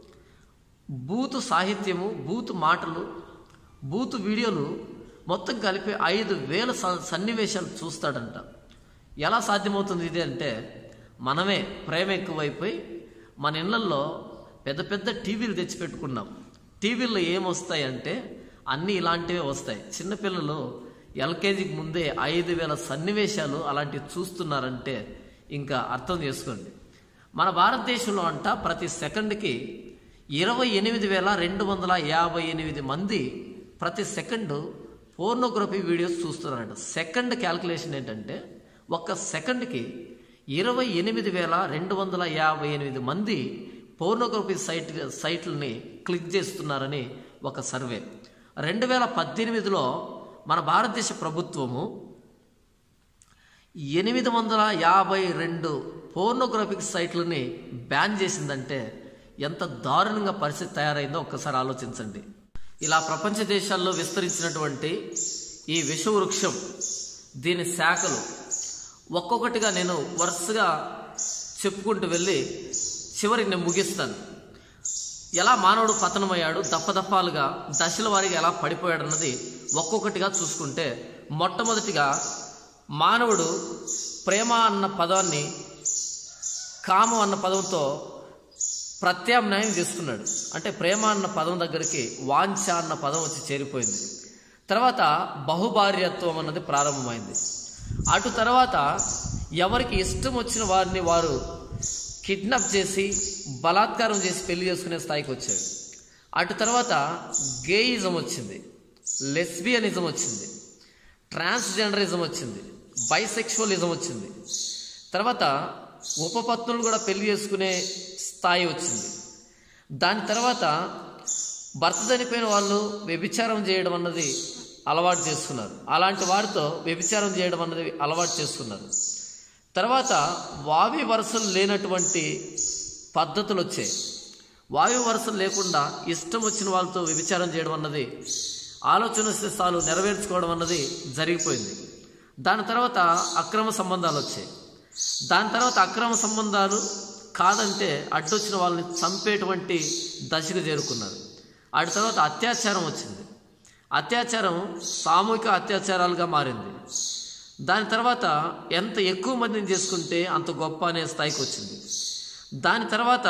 బూతు సాహిత్యము, బూతు మాటలు, బూతు వీడియోలు మొత్తం కలిపి ఐదు వేల సన్నివేశాలు చూస్తాడంట. ఎలా సాధ్యమవుతుంది ఇది అంటే, మనమే ప్రేమ ఎక్కువైపోయి మన ఇళ్లల్లో పెద్ద పెద్ద టీవీలు తెచ్చిపెట్టుకున్నాం. టీవీల్లో ఏమొస్తాయంటే అన్నీ ఇలాంటివే వస్తాయి. చిన్నపిల్లలు ఎల్కేజీకి ముందే ఐదు వేల సన్నివేశాలు అలాంటివి చూస్తున్నారంటే ఇంకా అర్థం చేసుకోండి. మన భారతదేశంలో అంట ప్రతి సెకండ్కి ఇరవై ఎనిమిది వేల రెండు వందల యాభై ఎనిమిది మంది ప్రతి సెకండు పోర్నోగ్రఫీ వీడియోస్ చూస్తున్నారంట. సెకండ్ క్యాల్కులేషన్ ఏంటంటే, ఒక్క సెకండ్కి ఇరవై ఎనిమిది వేల రెండు వందల యాభై ఎనిమిది మంది పోర్నోగ్రఫీ సైట్ సైట్లని క్లిక్ చేస్తున్నారని ఒక సర్వే. రెండు వేల పద్దెనిమిదిలో మన భారతదేశ ప్రభుత్వము ఎనిమిది వందల యాభై రెండు పోర్నోగ్రఫిక్ సైట్లని బ్యాన్ చేసిందంటే ఎంత దారుణంగా పరిస్థితి తయారైందో ఒక్కసారి ఆలోచించండి. ఇలా ప్రపంచ దేశాల్లో విస్తరించినటువంటి ఈ విషవృక్షం, దీని శాఖలు ఒక్కొక్కటిగా నేను వరుసగా చెప్పుకుంటూ వెళ్ళి చివరికి నేను ముగిస్తాను. ఎలా మానవుడు పతనమయ్యాడు, దఫదఫాలుగా దశల వారీగా ఎలా పడిపోయాడు అన్నది ఒక్కొక్కటిగా చూసుకుంటే, మొట్టమొదటిగా మానవుడు ప్రేమ అన్న పదాన్ని కామం అన్న పదంతో ప్రత్యామ్నాయం చేసుకున్నాడు. అంటే ప్రేమ అన్న పదం దగ్గరికి వాంఛ అన్న పదం వచ్చి చేరిపోయింది. తర్వాత బహుభార్యత్వం అన్నది ప్రారంభమైంది. అటు తర్వాత ఎవరికి ఇష్టం వచ్చిన వారిని వారు కిడ్నాప్ చేసి బలాత్కారం చేసి పెళ్లి చేసుకునే స్థాయికి వచ్చాడు. అటు తర్వాత గేయిజం వచ్చింది, లెస్బియనిజం వచ్చింది, ట్రాన్స్జెండరిజం వచ్చింది, బైసెక్షువలిజం వచ్చింది. తర్వాత ఉపపత్నులు కూడా పెళ్లి చేసుకునే స్థాయి వచ్చింది. దాని తర్వాత భర్త చనిపోయిన వాళ్ళు వ్యభిచారం చేయడం అన్నది అలవాటు చేసుకున్నారు. అలాంటి వారితో వ్యభిచారం చేయడం అన్నది అలవాటు చేసుకున్నారు. తర్వాత వావి వరుసలు లేనటువంటి పద్ధతులు వచ్చాయి. వావి వరుసలు లేకుండా ఇష్టం వచ్చిన వాళ్ళతో వ్యభిచారం చేయడం అన్నది, ఆలోచన శిస్తాలు నెరవేర్చుకోవడం అన్నది జరిగిపోయింది. దాని తర్వాత అక్రమ సంబంధాలు వచ్చాయి. దాని తర్వాత అక్రమ సంబంధాలు కాదంటే అడ్డొచ్చిన వాళ్ళని చంపేటువంటి దశకు చేరుకున్నారు. అటు తర్వాత అత్యాచారం వచ్చింది. అత్యాచారం సామూహిక అత్యాచారాలుగా మారింది. దాని తర్వాత ఎంత ఎక్కువ మందిని చేసుకుంటే అంత గొప్ప అనే స్థాయికి వచ్చింది. దాని తర్వాత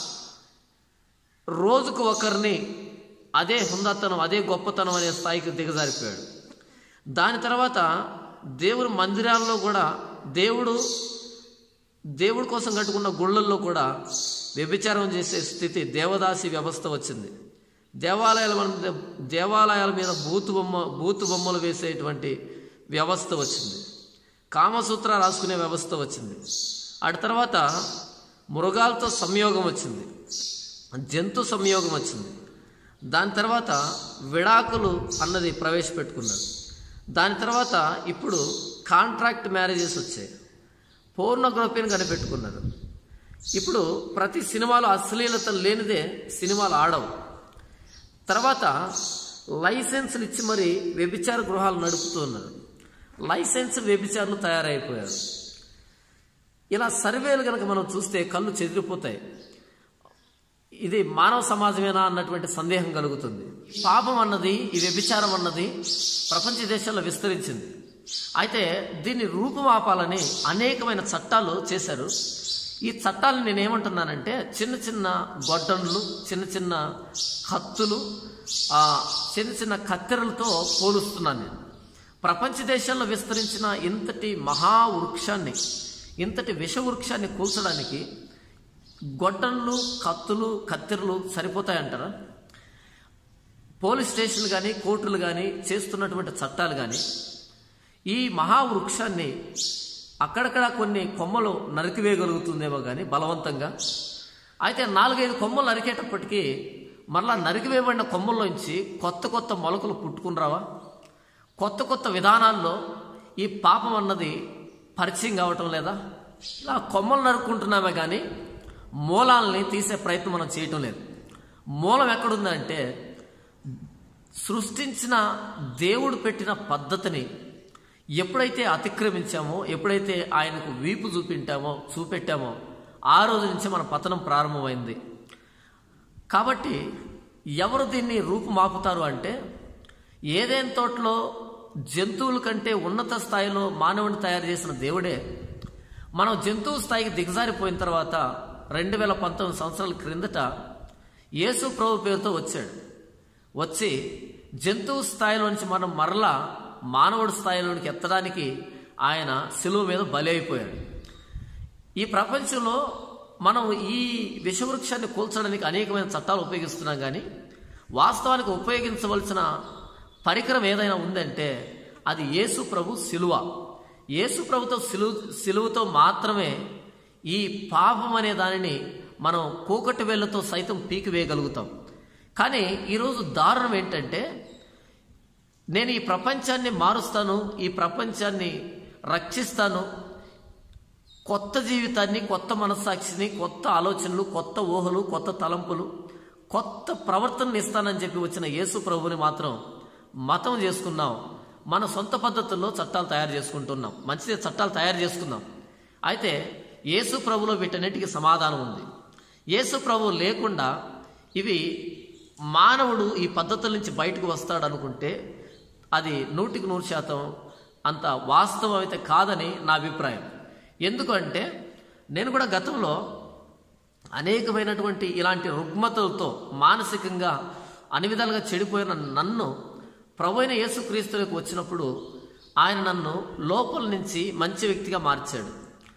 రోజుకు ఒకరిని అదే హుందాతనం, అదే గొప్పతనం అనే స్థాయికి దిగజారిపోయాడు. దాని తర్వాత దేవుడు మందిరాల్లో కూడా, దేవుడు దేవుడి కోసం కట్టుకున్న గుళ్ళల్లో కూడా వ్యభిచారం చేసే స్థితి, దేవదాసి వ్యవస్థ వచ్చింది. దేవాలయాల దేవాలయాల మీద బూతు బొమ్మ బూతు బొమ్మలు వేసేటువంటి వ్యవస్థ వచ్చింది. కామసూత్ర రాసుకునే వ్యవస్థ వచ్చింది. అటు తర్వాత మృగాలతో సంయోగం వచ్చింది, జంతు సంయోగం వచ్చింది. దాని తర్వాత విడాకులు అన్నది ప్రవేశపెట్టుకున్నారు. దాని తర్వాత ఇప్పుడు కాంట్రాక్ట్ మ్యారేజెస్ వచ్చాయి, పోర్నోగ్రఫీని కనిపెట్టుకున్నారు. ఇప్పుడు ప్రతి సినిమాలో అశ్లీలత లేనిదే సినిమాలు ఆడవు. తర్వాత లైసెన్సులు ఇచ్చి మరి వ్యభిచార గృహాలు నడుపుతున్నారు. లైసెన్స్ వ్యభిచారులు తయారైపోయారు. ఇలా సర్వేలు కనుక మనం చూస్తే కళ్ళు చెదిరిపోతాయి. ఇది మానవ సమాజమేనా అన్నటువంటి సందేహం కలుగుతుంది. పాపం అన్నది, ఈ వ్యభిచారం అన్నది ప్రపంచ దేశాల్లో విస్తరించింది. అయితే దీన్ని రూపుమాపాలని అనేకమైన చట్టాలు చేశారు. ఈ చట్టాలను నేనేమంటున్నానంటే చిన్న చిన్న గొడ్డన్లు, చిన్న చిన్న కత్తులు, చిన్న చిన్న కత్తెరలతో పోలుస్తున్నాను నేను. ప్రపంచ దేశాల్లో విస్తరించిన ఇంతటి మహావృక్షాన్ని, ఇంతటి విషవృక్షాన్ని కూల్చడానికి గొడ్డన్లు, కత్తులు, కత్తెరలు సరిపోతాయంటారా? పోలీస్ స్టేషన్లు కానీ, కోర్టులు కానీ చేస్తున్నటువంటి చట్టాలు కానీ ఈ మహావృక్షాన్ని అక్కడక్కడ కొన్ని కొమ్మలు నరికివేయగలుగుతుందేమో కానీ బలవంతంగా. అయితే నాలుగైదు కొమ్మలు నరికేటప్పటికీ మరలా నరికివేయబడిన కొమ్మల్లోంచి కొత్త కొత్త మొలకలు పుట్టుకుని రావా? కొత్త కొత్త విధానాల్లో ఈ పాపం అన్నది పరిచయం కావటం లేదా? ఇలా కొమ్మలు నరుక్కుంటున్నామే కానీ మూలాలని తీసే ప్రయత్నం మనం చేయటం లేదు. మూలం ఎక్కడుందంటే సృష్టించిన దేవుడు పెట్టిన పద్ధతిని ఎప్పుడైతే అతిక్రమించామో, ఎప్పుడైతే ఆయనకు వీపు చూపింటామో చూపెట్టామో ఆ రోజు నుంచి మన పతనం ప్రారంభమైంది. కాబట్టి ఎవరు దీన్ని రూపుమాపుతారు అంటే, ఏదైనా తోటలో జంతువుల కంటే ఉన్నత స్థాయిలో మానవుని తయారు చేసిన దేవుడే మనం జంతువు స్థాయికి దిగజారిపోయిన తర్వాత రెండు వేల పంతొమ్మిది సంవత్సరాల క్రిందట యేసు ప్రభు పేరుతో వచ్చాడు. వచ్చి జంతువు స్థాయిలో నుంచి మనం మరలా మానవుడి స్థాయిలోనికి ఎత్తడానికి ఆయన శిలువ మీద బలి అయిపోయాడు. ఈ ప్రపంచంలో మనం ఈ విషవృక్షాన్ని కూల్చడానికి అనేకమైన చట్టాలు ఉపయోగిస్తున్నాం, కానీ వాస్తవానికి ఉపయోగించవలసిన పరికరం ఏదైనా ఉందంటే అది యేసు ప్రభు శిలువ. యేసు ప్రభుతో శిలువ శిలువతో మాత్రమే ఈ పాపం అనే దానిని మనం కూకటి వేళ్లతో సైతం పీకివేయగలుగుతాం. కానీ ఈరోజు దారుణం ఏంటంటే, నేను ఈ ప్రపంచాన్ని మారుస్తాను, ఈ ప్రపంచాన్ని రక్షిస్తాను, కొత్త జీవితాన్ని, కొత్త మనస్సాక్షిని, కొత్త ఆలోచనలు, కొత్త ఊహలు, కొత్త తలంపులు, కొత్త ప్రవర్తనని ఇస్తానని చెప్పి వచ్చిన యేసు ప్రభుని మాత్రం మతం చేసుకున్నాం. మన సొంత పద్ధతుల్లో చట్టాలు తయారు చేసుకుంటున్నాం. మంచిదే, చట్టాలు తయారు చేసుకున్నాం. అయితే యేసు ప్రభులో వీటన్నిటికీ సమాధానం ఉంది. యేసు ప్రభు లేకుండా ఇవి మానవుడు ఈ పద్ధతుల నుంచి బయటకు వస్తాడు అనుకుంటే అది నూటికి నూరు శాతం అంత వాస్తవం అయితే కాదని నా అభిప్రాయం. ఎందుకంటే నేను కూడా గతంలో అనేకమైనటువంటి ఇలాంటి రుగ్మతలతో మానసికంగా అన్ని విధాలుగా చెడిపోయిన నన్ను ప్రభు అయిన యేసుక్రీస్తులకు వచ్చినప్పుడు ఆయన నన్ను లోపల నుంచి మంచి వ్యక్తిగా మార్చాడు.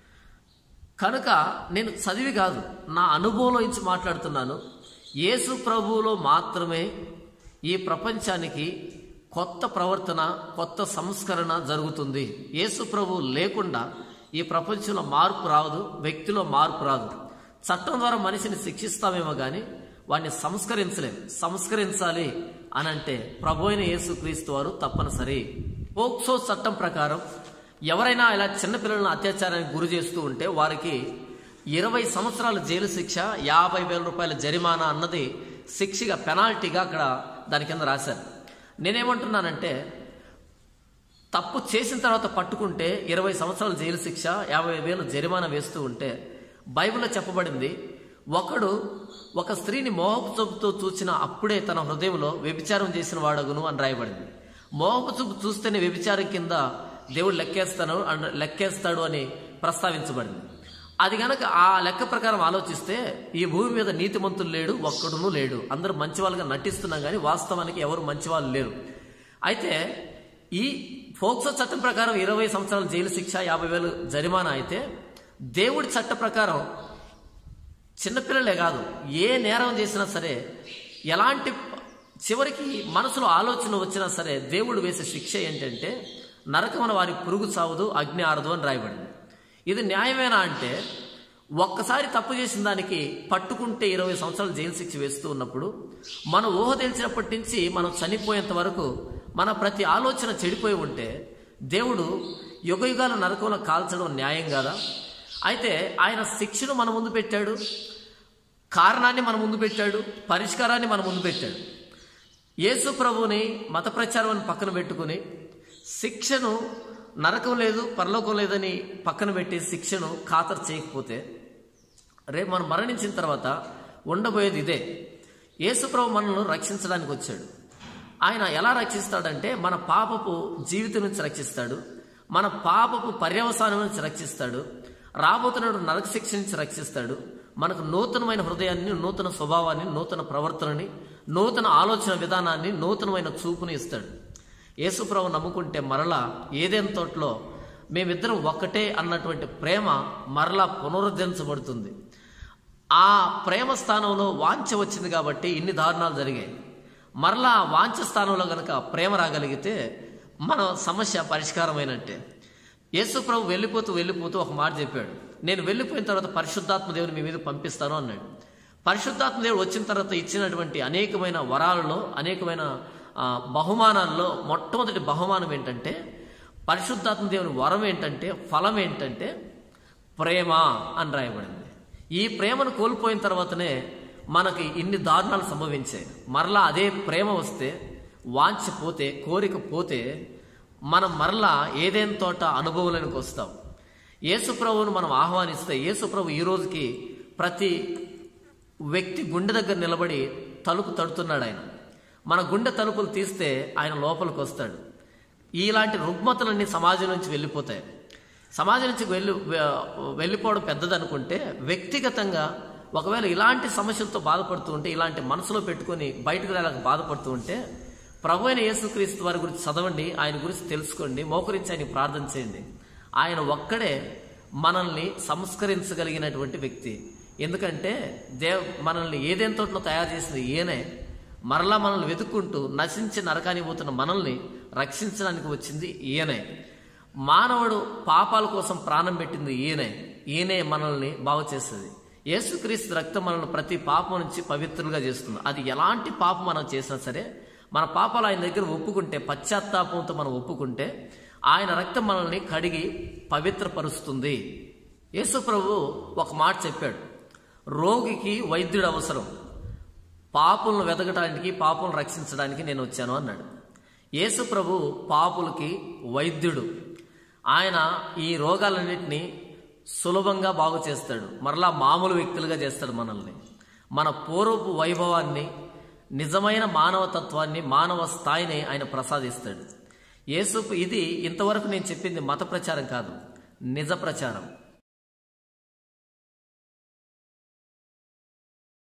కనుక నేను చదివి కాదు, నా అనుభవంలో నుంచి మాట్లాడుతున్నాను. యేసు ప్రభువులో మాత్రమే ఈ ప్రపంచానికి కొత్త ప్రవర్తన, కొత్త సంస్కరణ జరుగుతుంది. యేసు ప్రభువు లేకుండా ఈ ప్రపంచంలో మార్పు రాదు, వ్యక్తిలో మార్పు రాదు. చట్టం ద్వారా మనిషిని శిక్షిస్తామేమో కానీ వాడిని సంస్కరించలేం. సంస్కరించాలి అనంటే ప్రభు అయిన యేసుక్రీస్తు వారు తప్పనిసరి. పోక్సో చట్టం ప్రకారం ఎవరైనా ఇలా చిన్నపిల్లలను అత్యాచారానికి గురి చేస్తూ ఉంటే వారికి ఇరవై సంవత్సరాల జైలు శిక్ష, యాభై వేల రూపాయల జరిమానా అన్నది శిక్షగా, పెనాల్టీగా అక్కడ దాని కింద రాశారు. నేనేమంటున్నానంటే, తప్పు చేసిన తర్వాత పట్టుకుంటే ఇరవై సంవత్సరాల జైలు శిక్ష, యాభై వేలు జరిమానా వేస్తూ ఉంటే బైబిల్లో చెప్పబడింది, ఒకడు ఒక స్త్రీని మోహపు చూపుతో చూసిన అప్పుడే తన హృదయంలో వ్యభిచారం చేసిన వాడగును అని రాయబడింది. మోహపు చూపు చూస్తేనే వ్యభిచారం కింద దేవుడు లెక్కేస్తాను లెక్కేస్తాడు అని ప్రస్తావించబడింది. అది కనుక ఆ లెక్క ప్రకారం ఆలోచిస్తే ఈ భూమి మీద నీతిమంతులు లేడు, ఒక్కడును లేడు. అందరూ మంచి వాళ్ళుగా నటిస్తున్నాం కానీ వాస్తవానికి ఎవరు మంచి వాళ్ళు లేరు. అయితే ఈ ఫోక్సో చట్టం ప్రకారం ఇరవై సంవత్సరాల జైలు శిక్ష, యాభై వేలు జరిమానా అయితే, దేవుడి చట్ట ప్రకారం చిన్నపిల్లలే కాదు, ఏ నేరం చేసినా సరే, ఎలాంటి చివరికి మనసులో ఆలోచన వచ్చినా సరే దేవుడు వేసే శిక్ష ఏంటంటే నరకమున వారి పురుగు చావదు, అగ్ని ఆరదు అని రాయబడింది. ఇది న్యాయమేనా అంటే, ఒక్కసారి తప్పు చేసిన దానికి పట్టుకుంటే ఇరవై సంవత్సరాలు జైలు శిక్ష వేస్తూ ఉన్నప్పుడు, మన ఊహ తెలిసినప్పటి నుంచి మనం చనిపోయేంత వరకు మన ప్రతి ఆలోచన చెడిపోయి ఉంటే దేవుడు యుగ యుగాల నరకంలో కాల్చడం న్యాయం కాదా? అయితే ఆయన శిక్షను మన ముందు పెట్టాడు, కారణాన్ని మన ముందు పెట్టాడు, పరిష్కారాన్ని మన ముందు పెట్టాడు. యేసు ప్రభువుని మత ప్రచారం పక్కన పెట్టుకుని శిక్షను నరకం లేదు పరలోకం లేదని పక్కన పెట్టి శిక్షను ఖాతరు చేయకపోతే రేపు మనం మరణించిన తర్వాత ఉండబోయేది ఇదే. యేసు ప్రభు మనల్ని రక్షించడానికి వచ్చాడు. ఆయన ఎలా రక్షిస్తాడంటే మన పాపపు జీవితం నుంచి రక్షిస్తాడు, మన పాపపు పర్యవసానం నుంచి రక్షిస్తాడు, రాబోతున్న నరక శిక్ష నుంచి రక్షిస్తాడు, మనకు నూతనమైన హృదయాన్ని, నూతన స్వభావాన్ని, నూతన ప్రవర్తనని, నూతన ఆలోచన విధానాన్ని, నూతనమైన చూపుని ఇస్తాడు. యేసుప్రభు నమ్ముకుంటే మరలా ఏదైనా తోటలో మేమిద్దరం ఒక్కటే అన్నటువంటి ప్రేమ మరలా పునరుద్ధరించబడుతుంది. ఆ ప్రేమ స్థానంలో వాంఛ వచ్చింది కాబట్టి ఇన్ని దారుణాలు జరిగాయి. మరలా వాంఛ స్థానంలో కనుక ప్రేమ రాగలిగితే మన సమస్య పరిష్కారమైనట్టే. యేసుప్రభు వెళ్ళిపోతూ వెళ్ళిపోతూ ఒక మాట చెప్పాడు, నేను వెళ్ళిపోయిన తర్వాత పరిశుద్ధాత్మ దేవుని మీ మీద పంపిస్తాను అన్నాడు. పరిశుద్ధాత్మ దేవుడు వచ్చిన తర్వాత ఇచ్చినటువంటి అనేకమైన వరాలలో, అనేకమైన బహుమానాల్లో మొట్టమొదటి బహుమానం ఏంటంటే, పరిశుద్ధాత్మ దేవుని వరం ఏంటంటే, ఫలం ఏంటంటే ప్రేమ అని రాయబడింది. ఈ ప్రేమను కోల్పోయిన తర్వాతనే మనకి ఇన్ని దారుణాలు సంభవించాయి. మరలా అదే ప్రేమ వస్తే, వాంఛ పోతే, కోరిక పోతే మనం మరలా ఏదైనా తోట అనుభవంలోనికి వస్తాం. యేసుప్రభువును మనం ఆహ్వానిస్తే, యేసుప్రభు ఈ రోజుకి ప్రతి వ్యక్తి గుండె దగ్గర నిలబడి తలుపు తడుతున్నాడు. ఆయన మన గుండె తలుపులు తీస్తే ఆయన లోపలికి వస్తాడు. ఇలాంటి రుగ్మతలన్నీ సమాజం నుంచి వెళ్ళిపోతాయి. సమాజం నుంచి వెళ్ళి వెళ్ళిపోవడం పెద్దదనుకుంటే, వ్యక్తిగతంగా ఒకవేళ ఇలాంటి సమస్యలతో బాధపడుతూ ఉంటే, ఇలాంటి మనసులో పెట్టుకొని బయటకు రాలేక బాధపడుతూ ఉంటే, ప్రభు అయిన యేసుక్రీస్తు వారి గురించి చదవండి, ఆయన గురించి తెలుసుకోండి, మోకరించి ఆయన ప్రార్థన చేయండి. ఆయన ఒక్కడే మనల్ని సంస్కరించగలిగినటువంటి వ్యక్తి. ఎందుకంటే దేవ్ మనల్ని ఏదైనా తోటలో తయారు చేసింది ఈయనే. మరలా మనల్ని వెతుక్కుంటూ నశించి నరకానికి పోతున్న మనల్ని రక్షించడానికి వచ్చింది ఈయనే. మానవుడు పాపాల కోసం ప్రాణం పెట్టింది ఈయనే. ఈయనే మనల్ని బాగు చేస్తుంది. యేసుక్రీస్తు రక్తం మనల్ని ప్రతి పాపం నుంచి పవిత్రులుగా చేస్తుంది. అది ఎలాంటి పాపం మనం చేసినా సరే, మన పాపాలు ఆయన దగ్గర ఒప్పుకుంటే, పశ్చాత్తాపంతో మనం ఒప్పుకుంటే, ఆయన రక్తం మనల్ని కడిగి పవిత్రపరుస్తుంది. యేసు ప్రభు ఒక మాట చెప్పాడు, రోగికి వైద్యుడు అవసరం, పాపులను వెతకడానికి, పాపులను రక్షించడానికి నేను వచ్చాను అన్నాడు. యేసు ప్రభు పాపులకి వైద్యుడు. ఆయన ఈ రోగాలన్నింటినీ సులభంగా బాగు చేస్తాడు, మరలా మామూలు వ్యక్తులుగా చేస్తాడు మనల్ని. మన పూర్వపు వైభవాన్ని, నిజమైన మానవతత్వాన్ని, మానవ స్థాయిని ఆయన ప్రసాదిస్తాడు. యేసు ఇది ఇంతవరకు నేను చెప్పింది మత ప్రచారం కాదు, నిజ ప్రచారం.